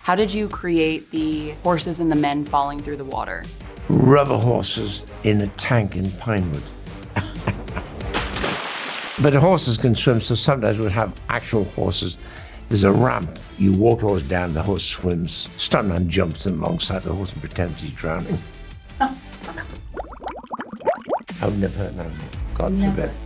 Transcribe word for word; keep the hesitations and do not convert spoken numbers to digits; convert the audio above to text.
How did you create the horses and the men falling through the water? Rubber horses in a tank in pinewood. But the horses can swim, so sometimes we'll have actual horses. There's a ramp. You walk the horse down, the horse swims. Stuntman jumps alongside the horse and pretends he's drowning. I would never hurt an animal. God Never. forbid.